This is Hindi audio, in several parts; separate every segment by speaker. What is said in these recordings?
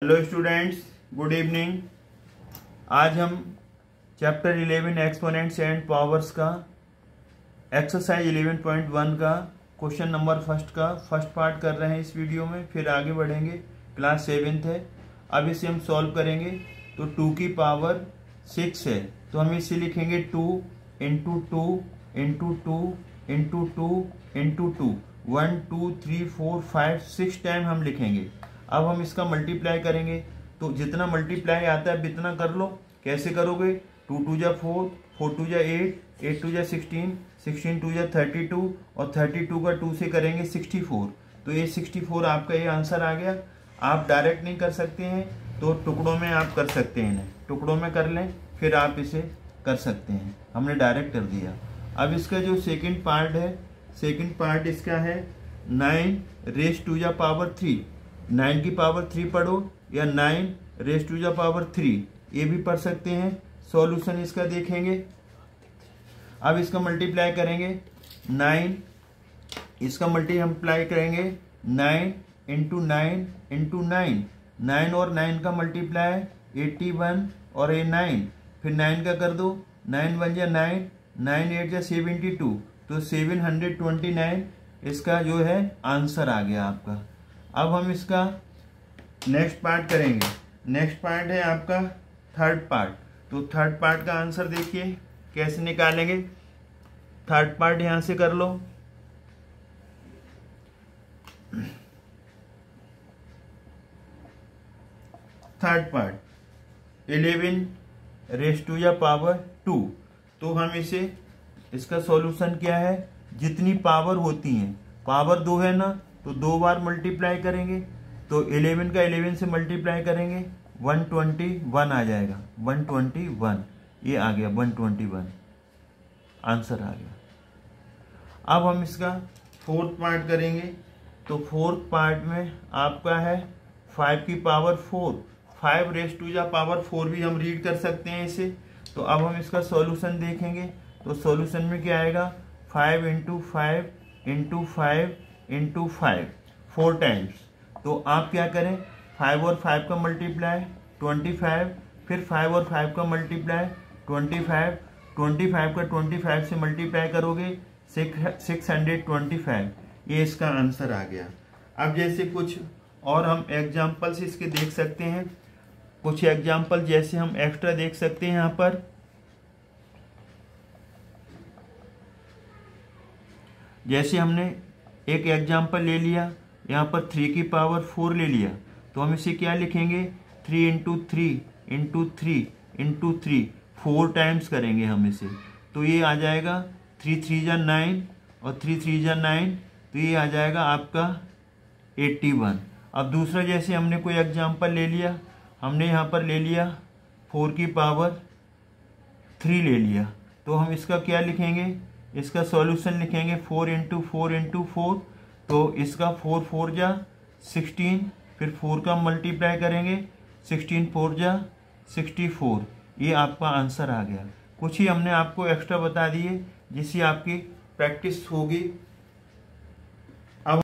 Speaker 1: Hello students, good evening. आज हम चैप्टर 11 एक्सपोनेंट्स एंड पावर्स का एक्सरसाइज 11.1 का क्वेश्चन नंबर फर्स्ट का फर्स्ट पार्ट कर रहे हैं इस वीडियो में। फिर आगे बढ़ेंगे, क्लास 7th है। अब इसे हम सॉल्व करेंगे। तो 2 की पावर 6 है, तो हम इसे लिखेंगे 2 into 2 into 2 into 2 into 2, 1 2 3 4 5 6 time हम लिखेंगे। अब हम इसका मल्टीप्लाई करेंगे, तो जितना मल्टीप्लाई आता है उतना कर लो। कैसे करोगे? 2 2 जा 4, 4 2 जा 8, 8 2 जा 16, 16 2 जा 32 और 32 का 2 से करेंगे 64। तो ये 64 आपका ये आंसर आ गया। आप डायरेक्ट नहीं कर सकते हैं तो टुकड़ों में आप कर सकते हैं, इन्हें टुकड़ों में कर लें फिर आप इसे कर सकते हैं। हमने डायरेक्ट कर दिया। अब इसका जो सेकंड पार्ट है, सेकंड पार्ट इसका है 9 रेज़ टू द पावर 3। 9 की पावर 3 पढ़ो या 9 रेज़ टू द पावर 3, ये भी पढ़ सकते हैं। सॉल्यूशन इसका देखेंगे। अब इसका मल्टीप्लाई करेंगे 9, इसका मल्टीप्लाई करेंगे 9 इंटू 9 इंटू 9, 9 और 9 का मल्टीप्लाई 81 और ये 9, फिर 9 का कर दो, 9 1 जा 9, 9 8 जा 72, तो 729 इसका जो है आंसर आ गया आपका। अब हम इसका नेक्स्ट पार्ट करेंगे। नेक्स्ट पार्ट है आपका थर्ड पार्ट। तो थर्ड पार्ट का आंसर देखिए कैसे निकालेंगे। थर्ड पार्ट यहां से कर लो। Third part 11 raise to the power 2। तो हम इसे, इसका सॉल्यूशन क्या है, जितनी पावर होती है, पावर 2 है ना, तो 2 बार मल्टीप्लाई करेंगे। तो 11 का 11 से मल्टीप्लाई करेंगे 121 आ जाएगा। 121 ये आ गया, 121 आंसर आ गया। अब हम इसका फोर्थ पार्ट करेंगे। तो फोर्थ पार्ट में आपका है 5 की power 4, 5 raise to the power 4 भी हम रीड कर सकते हैं इसे। तो अब हम इसका सॉल्यूशन देखेंगे। तो सॉल्यूशन में क्या आएगा, 5 इंटू 5 इंटू 5 इंटू 5 4 टाइम्स। तो आप क्या करें, 5 और 5 का मल्टीप्लाई 25, फिर 5 और 5 का मल्टीप्लाई 25, 25 का 25 से मल्टीप्लाई करोगे 625, ये इसका आंसर आ गया। अब जैसे कुछ और हम एग्जाम्पल्स इसके देख सकते हैं। कुछ एग्जाम्पल जैसे हम एक्स्ट्रा देख सकते हैं यहाँ पर। जैसे हमने एक एग्जाम्पल ले लिया, यहाँ पर 3 की पावर 4 ले लिया, तो हम इसे क्या लिखेंगे, 3 इंटू 3 इंटू 3 इंटू 3, 4 टाइम्स करेंगे हम इसे। तो ये आ जाएगा 3 3 जा 9 और 3 3 जा 9, तो ये आ जाएगा आपका 81। अब दूसरा जैसे हमने कोई एग्जाम्पल ले लिया, हमने यहाँ पर ले लिया 4 की पावर 3 ले लिया, तो हम इसका क्या लिखेंगे, इसका सॉल्यूशन लिखेंगे 4 इंटू 4 इंटू 4। तो इसका 4 4 जा 16, फिर 4 का मल्टीप्लाई करेंगे 16 4 जा 64, ये आपका आंसर आ गया। कुछ ही हमने आपको एक्स्ट्रा बता दिए जिससे आपकी प्रैक्टिस होगी। अब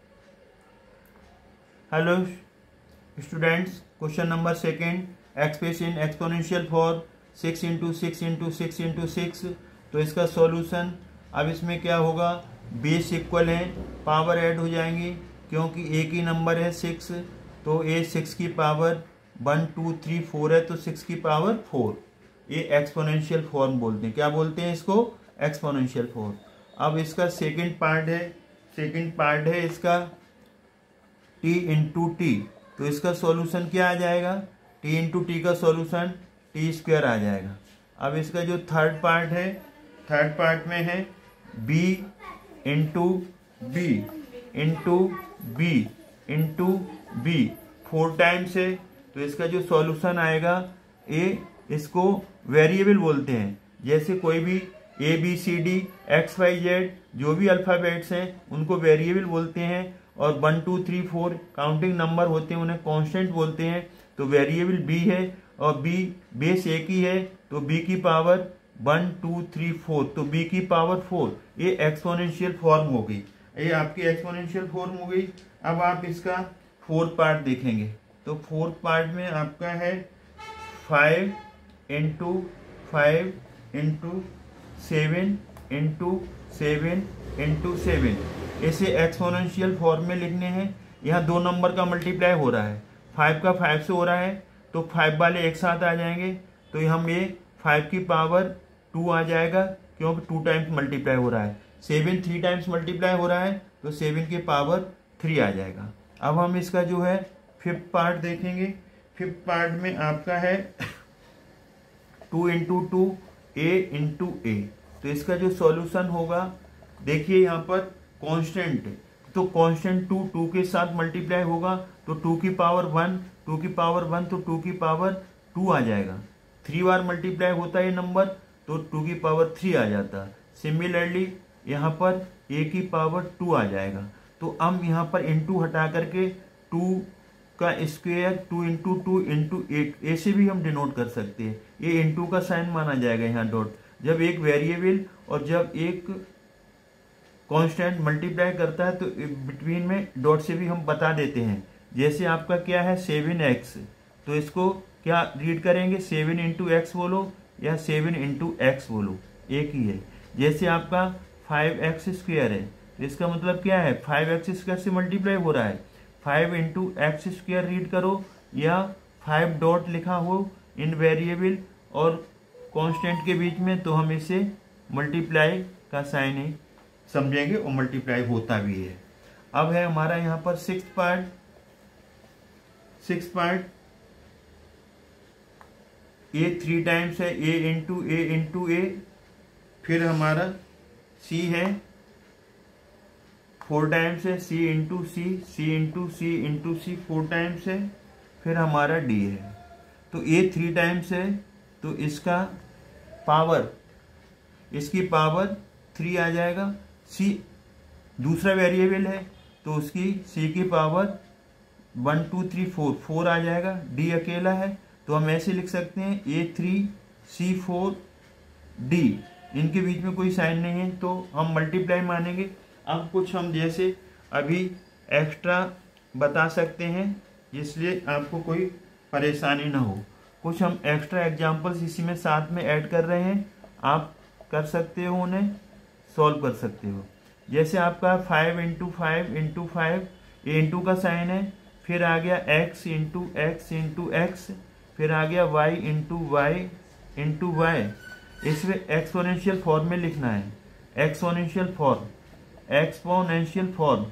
Speaker 1: hello students, question number second, expression exponential for 6 into 6 into 6 into 6। तो इसका सॉल्यूशन, अब इसमें क्या होगा, बेस इक्वल है, पावर ऐड हो जाएंगी क्योंकि एक ही नंबर है 6। तो ये 6 की पावर 1 2 3 4 है, तो 6 की पावर 4, ये एक्सपोनेंशियल फॉर्म बोलते हैं। क्या बोलते हैं इसको, एक्सपोनेंशियल फॉर्म। अब इसका सेकंड पार्ट है, सेकंड पार्ट है इसका t इंटू टी। तो इसका सॉल्यूशन क्या आ जाएगा, t इंटू टी का सॉल्यूशन t स्क्वायर आ जाएगा। अब इसका जो थर्ड पार्ट है, थर्ड पार्ट में है b into B into B into B, 4 times है। तो इसका जो सॉल्यूशन आएगा, ये इसको वेरिएबल बोलते हैं। जैसे कोई भी ABCD XYZ जो भी अल्फ़ाबेट्स हैं उनको वेरिएबल बोलते हैं, और 1 2 3 4 काउंटिंग नंबर होते हैं उन्हें कांस्टेंट बोलते हैं। तो वेरिएबल b है और b बेस एक ही है, तो b की पावर 1 2 3 4, तो b की पावर 4, ये एक्सपोनेंशियल फॉर्म हो गई। ये आपकी एक्सपोनेंशियल फॉर्म हो गई। अब आप इसका फोर्थ पार्ट देखेंगे। तो फोर्थ पार्ट में आपका है 5 इंटू 5 इंटू 7 इंटू 7 इंटू 7। इसे एक्सपोनेंशियल फॉर्म में लिखने हैं। यहाँ 2 नंबर का मल्टीप्लाई हो रहा है, 5 का 5 से हो रहा है, तो 5 वाले एक साथ आ जाएंगे, तो हम ये 5 की पावर 2 आ जाएगा, क्योंकि 2 टाइम्स मल्टीप्लाई हो रहा है। 7 3 टाइम्स मल्टीप्लाई हो रहा है, तो 7 की पावर 3 आ जाएगा। अब हम इसका जो है फिफ्थ पार्ट देखेंगे। फिफ्थ पार्ट में आपका है 2 इंटू 2 a इंटू ए। तो इसका जो सॉल्यूशन होगा, देखिए यहाँ पर कांस्टेंट, तो कांस्टेंट 2 के साथ मल्टीप्लाई होगा, तो 2 की पावर 1, 2 की पावर 1, तो 2 की पावर 2 आ जाएगा। 3 बार मल्टीप्लाई होता है ये नंबर, तो 2 की पावर 3 आ जाता। सिमिलरली यहाँ पर a की पावर 2 आ जाएगा। तो हम यहाँ पर इंटू हटा करके 2 का स्क्वायर 2 इंटू 2 इंटू 8 ऐसे भी हम डिनोट कर सकते हैं। ये इंटू का साइन माना जाएगा यहाँ डॉट, जब एक वेरिएबल और जब एक कांस्टेंट मल्टीप्लाई करता है तो बिटवीन में डॉट से भी हम बता देते हैं। जैसे आपका क्या है 7x, तो इसको क्या रीड करेंगे, 7 इंटू एक्स बोलो या 7 इंटू एक्स बोलो, एक ही है। जैसे आपका 5x स्क्वायर है, तो इसका मतलब क्या है 5x स्क्वायर से मल्टीप्लाई हो रहा है, 5 इंटू एक्स स्क्वायर रीड करो या 5 डॉट लिखा हो इन वेरिएबल और कांस्टेंट के बीच में, तो हम इसे मल्टीप्लाई का साइन ही समझेंगे और मल्टीप्लाई होता भी है। अब है हमारा यहाँ पर सिक्स्थ पार्ट। ए 3 टाइम्स है, a इंटू ए। फिर हमारा c है 4 टाइम्स है, c into C into C 4 times है। फिर हमारा d है, तो a 3 टाइम्स है, तो इसका पावर, इसकी पावर 3 आ जाएगा। c दूसरा वेरिएबल है, तो उसकी c की पावर 1 2 3 4 आ जाएगा। d अकेला है, तो हम ऐसे लिख सकते हैं a3 c4 d, इनके बीच में कोई साइन नहीं है, तो हम मल्टीप्लाई मानेंगे। अब कुछ हम जैसे अभी एक्स्ट्रा बता सकते हैं, इसलिए आपको कोई परेशानी ना हो। कुछ हम एक्स्ट्रा एग्जांपल्स इसी में साथ में ऐड कर रहे हैं, आप कर सकते हो, उन्हें सॉल्व कर सकते हो। जैसे आपका 5 इंटू 5 इंटू 5, ये इंटू का साइन है, फिर आ गया x into X into X, फिर आ गया y into Y into Y. इसमें एक्सपोनेंशियल फॉर्म में लिखना है, एक्सपोनेंशियल फॉर्म, एक्सपोनेंशियल फॉर्म।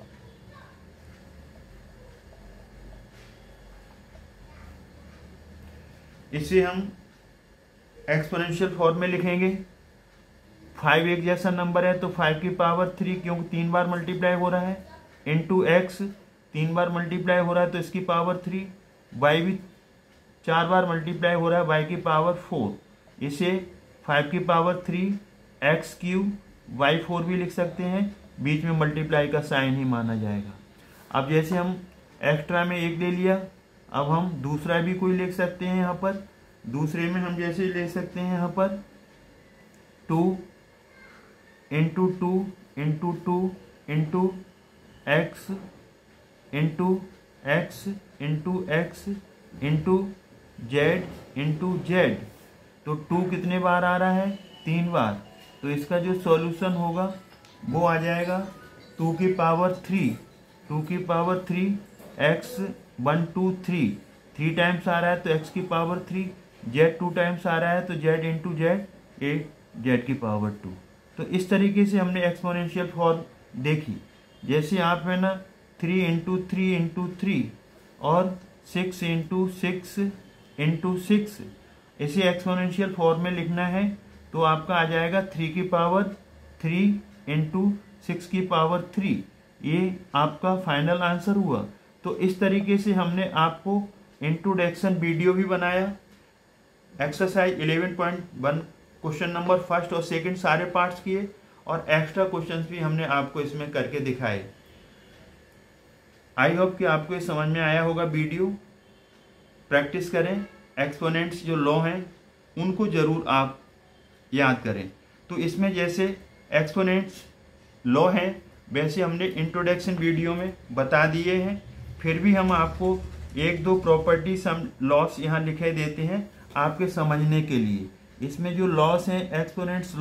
Speaker 1: इसे हम एक्सपोनेंशियल फॉर्म में लिखेंगे। 5 एक जैसा नंबर है, तो 5 की पावर 3, क्योंकि 3 बार मल्टीप्लाई हो रहा है, इंटू एक्स 3 बार मल्टीप्लाई हो रहा है, तो इसकी पावर 3। y भी 4 बार मल्टीप्लाई हो रहा है, y की पावर 4। इसे 5 की पावर 3 एक्स क्यूब y4 भी लिख सकते हैं, बीच में मल्टीप्लाई का साइन ही माना जाएगा। अब जैसे हम एक्स्ट्रा में एक ले लिया, अब हम दूसरा भी कोई लिख सकते हैं। यहाँ पर दूसरे में हम जैसे ले सकते हैं, यहाँ पर 2 into 2 into 2 into X into X into X into Z into Z. तो 2 कितने बार आ रहा है, 3 बार, तो इसका जो सॉल्यूशन होगा वो आ जाएगा 2 की पावर 3 एक्स 1 2 3 टाइम्स आ रहा है, तो एक्स की पावर 3, जेड 2 टाइम्स आ रहा है, तो जेड इंटू जेड 8, जेड की पावर 2। तो इस तरीके से हमने एक्सपोनेंशियल फॉर्म देखी। जैसे आप है ना 3 इंटू 3 इंटू 3 और 6 इंटू 6 इंटू 6, इसे एक्सपोनेंशियल फॉर्म में लिखना है, तो आपका आ जाएगा 3 की पावर 3 इंटू 6 की पावर 3। ये आपका फाइनल आंसर हुआ। तो इस तरीके से हमने आपको इंट्रोडक्शन वीडियो भी बनाया, एक्सरसाइज 11.1 क्वेश्चन नंबर फर्स्ट और सेकंड सारे पार्ट्स किए, और एक्स्ट्रा क्वेश्चंस भी हमने आपको इसमें करके दिखाए। आई होप कि आपको ये समझ में आया होगा वीडियो। प्रैक्टिस करें, एक्सपोनेंट्स जो लॉ हैं उनको जरूर आप याद करें। तो इसमें जैसे एक्सपोनेंट्स लॉ हैं, वैसे हमने इंट्रोडक्शन वीडियो में बता दिए हैं, फिर भी हम आपको एक दो प्रॉपर्टीज हम लॉस यहाँ लिखे देते हैं आपके समझने के लिए। इसमें जो लॉस है एक्सपोनेंट्स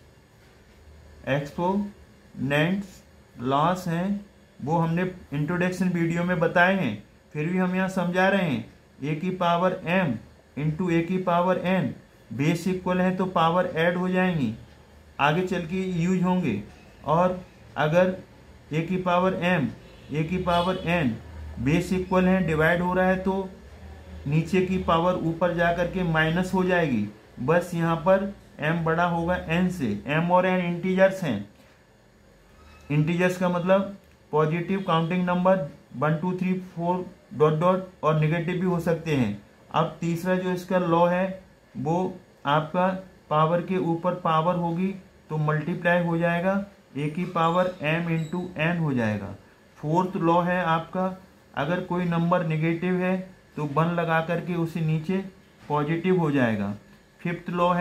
Speaker 1: लॉस हैं वो हमने इंट्रोडक्शन वीडियो में बताए हैं, फिर भी हम यहाँ समझा रहे हैं। ए की पावर m इंटू ए की पावर n बेस इक्वल है तो पावर ऐड हो जाएंगी, आगे चल के यूज होंगे। और अगर ए की पावर m ए की पावर n बेस इक्वल है डिवाइड हो रहा है तो नीचे की पावर ऊपर जा करके माइनस हो जाएगी। बस यहाँ पर m बड़ा होगा n से। m और n इंटीजर्स हैं, इंटीजर्स का मतलब positive counting number 1 2 3 4 dot dot और नेगेटिव भी हो सकते हैं। अब तीसरा जो इसका लॉ है वो आपका पावर के ऊपर पावर होगी तो मल्टीप्लाई हो जाएगा, ए की पावर m इंटू n हो जाएगा। फोर्थ लॉ है आपका अगर कोई नंबर नेगेटिव है तो 1 लगा करके उसे नीचे पॉजिटिव हो जाएगा। फिफ्थ लॉ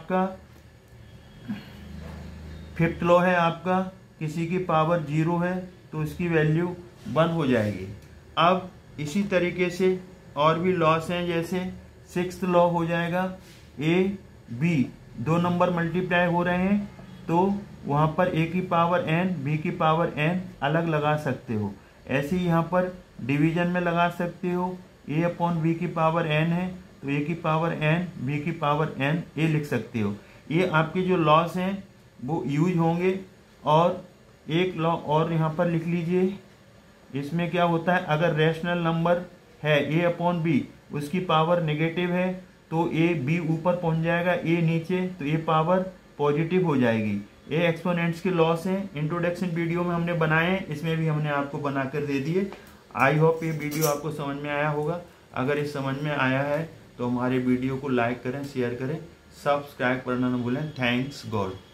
Speaker 1: है आपका किसी की पावर 0 है तो उसकी वैल्यू 1 हो जाएगी। अब इसी तरीके से और भी लॉस हैं, जैसे सिक्स्थ लॉ हो जाएगा ए बी, दो नंबर मल्टीप्लाई हो रहे हैं तो वहाँ पर ए की पावर n बी की पावर n अलग लगा सकते हो। ऐसे ही यहाँ पर डिवीजन में लगा सकते हो, a अपॉन बी की पावर n है तो a की पावर n b की पावर n a लिख सकते हो। ये आपके जो लॉस हैं वो यूज होंगे। और एक लॉ और यहाँ पर लिख लीजिए, इसमें क्या होता है अगर रैशनल नंबर है a अपॉन बी उसकी पावर नेगेटिव है तो a b ऊपर पहुँच जाएगा, a नीचे तो a पावर पॉजिटिव हो जाएगी। ये एक्सपोनेंट्स के लॉस हैं, इंट्रोडक्शन वीडियो में हमने बनाए हैं, इसमें भी हमने आपको बनाकर दे दिए। आई होप ये वीडियो आपको समझ में आया होगा। अगर ये समझ में आया है तो हमारे वीडियो को लाइक करें, शेयर करें, सब्सक्राइब करना न भूलें। Thanks God.